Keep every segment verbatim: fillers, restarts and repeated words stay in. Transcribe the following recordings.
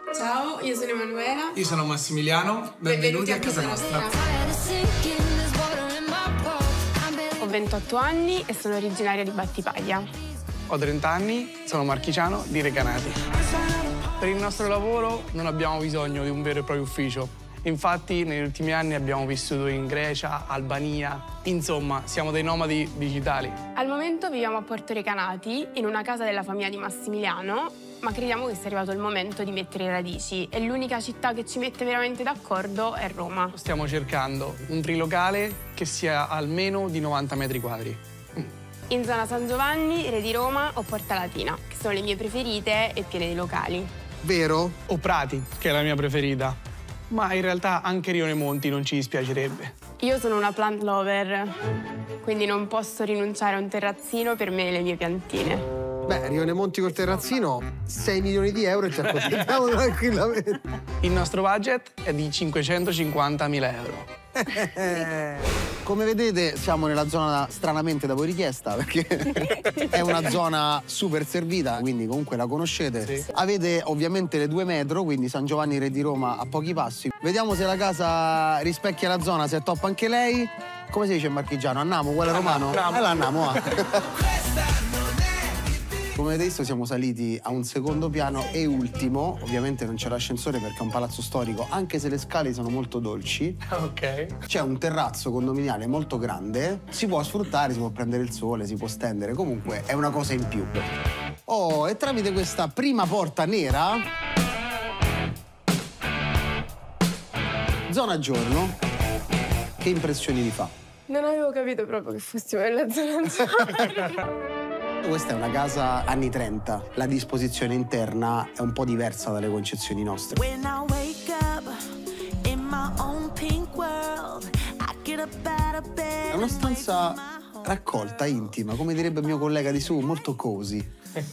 Ciao, io sono Emanuela. Io sono Massimiliano, benvenuti, benvenuti a casa nostra. Ho ventotto anni e sono originaria di Battipaglia. Ho trenta anni, sono marchigiano di Recanati. Per il nostro lavoro non abbiamo bisogno di un vero e proprio ufficio. Infatti negli ultimi anni abbiamo vissuto in Grecia, Albania, insomma siamo dei nomadi digitali. Al momento viviamo a Porto Recanati, in una casa della famiglia di Massimiliano, ma crediamo che sia arrivato il momento di mettere le radici e l'unica città che ci mette veramente d'accordo è Roma. Stiamo cercando un trilocale che sia almeno di novanta metri quadri. In zona San Giovanni, Re di Roma o Porta Latina, che sono le mie preferite e piene di locali. Vero? O Prati, che è la mia preferita. Ma in realtà anche Rione Monti non ci dispiacerebbe. Io sono una plant lover, quindi non posso rinunciare a un terrazzino per me e le mie piantine. Beh, Rione Monti col terrazzino, sei milioni di euro e ci accontentiamo tranquillamente. Il nostro budget è di cinquecentocinquantamila euro. Come vedete siamo nella zona stranamente da voi richiesta, perché è una zona super servita, quindi comunque la conoscete. Sì. Avete ovviamente le due metro, quindi San Giovanni Re di Roma a pochi passi. Vediamo se la casa rispecchia la zona, se è top anche lei. Come si dice in marchigiano? Annamo, uguale romano? Allora annamo, va. Come avete visto siamo saliti a un secondo piano e ultimo. Ovviamente non c'è l'ascensore perché è un palazzo storico, anche se le scale sono molto dolci. Ok. C'è un terrazzo condominiale molto grande, si può sfruttare, si può prendere il sole, si può stendere, comunque è una cosa in più. Oh, e tramite questa prima porta nera, zona giorno, che impressioni vi fa? Non avevo capito proprio che fossimo nella zona giorno. Questa è una casa anni trenta, la disposizione interna è un po' diversa dalle concezioni nostre. È una stanza raccolta, intima, come direbbe il mio collega di su, molto cozy.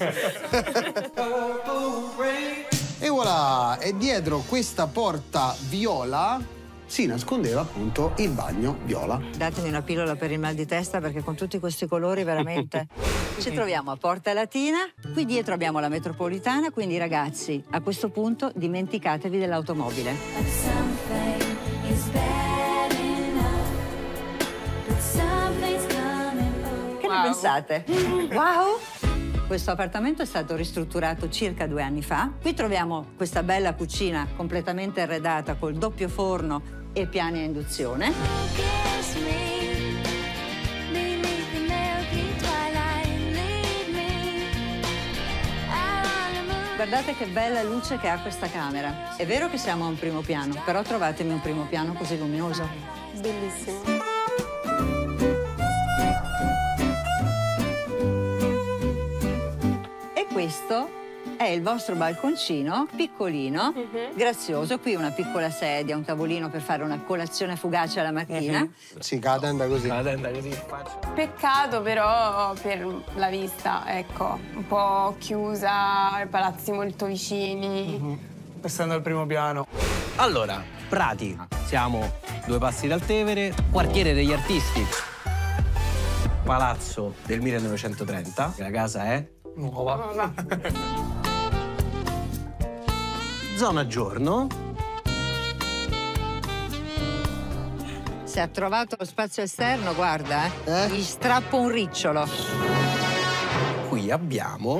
E voilà, e dietro questa porta viola si nascondeva appunto il bagno viola. Datemi una pillola per il mal di testa perché con tutti questi colori veramente... Ci troviamo a Porta Latina, qui dietro abbiamo la metropolitana, quindi ragazzi, a questo punto dimenticatevi dell'automobile. Che ne pensate? Wow! Questo appartamento è stato ristrutturato circa due anni fa. Qui troviamo questa bella cucina completamente arredata col doppio forno e piani a induzione. Guardate che bella luce che ha questa camera. È vero che siamo a un primo piano, però trovatemi un primo piano così luminoso. Bellissimo. E questo è il vostro balconcino, piccolino, uh-huh. grazioso. Qui una piccola sedia, un tavolino per fare una colazione fugace alla mattina. Uh-huh. Sì, che la tenda così. La tenda così. Peccato però per la vista, ecco, un po' chiusa, palazzi molto vicini. Uh-huh. Passando al primo piano. Allora, Prati, siamo due passi dal Tevere, quartiere degli artisti. Palazzo del millenovecentotrenta, la casa è nuova. Zona giorno. Se ha trovato lo spazio esterno, guarda, eh, eh? gli strappo un ricciolo. Qui abbiamo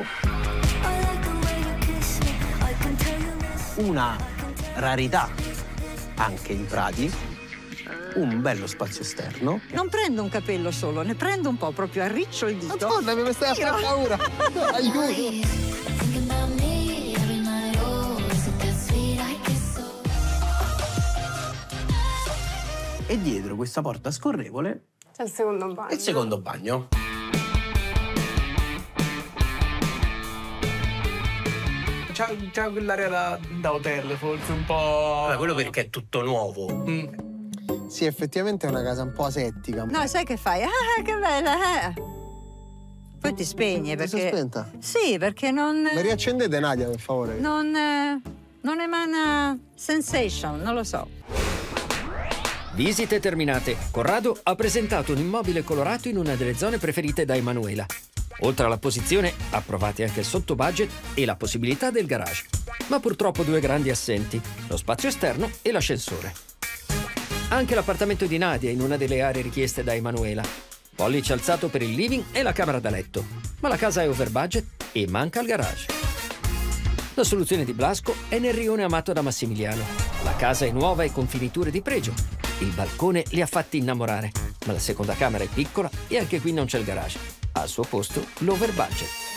una rarità anche in Prati, un bello spazio esterno. Non prendo un capello solo, ne prendo un po', proprio arriccio il dito. Madonna, mi stai a fare paura. Aiuto. E dietro questa porta scorrevole c'è il secondo bagno. Il secondo bagno. C'è quell'area da, da hotel, forse un po'... Vabbè, quello perché è tutto nuovo. Mm. Sì, effettivamente è una casa un po' asettica. No, sai che fai? Ah, che bella, eh! Poi ti spegni perché... Si è spenta? Sì, perché non... La riaccendete, Nadia, per favore? Non... Eh, non emana sensation, non lo so. Visite terminate. Corrado ha presentato un immobile colorato in una delle zone preferite da Emanuela. Oltre alla posizione, approvati anche il sottobudget e la possibilità del garage. Ma purtroppo due grandi assenti, lo spazio esterno e l'ascensore. Anche l'appartamento di Nadia è in una delle aree richieste da Emanuela. Pollice alzato per il living e la camera da letto. Ma la casa è over budget e manca il garage. La soluzione di Blasco è nel rione amato da Massimiliano. La casa è nuova e con finiture di pregio. Il balcone li ha fatti innamorare, ma la seconda camera è piccola e anche qui non c'è il garage. Al suo posto l'over budget.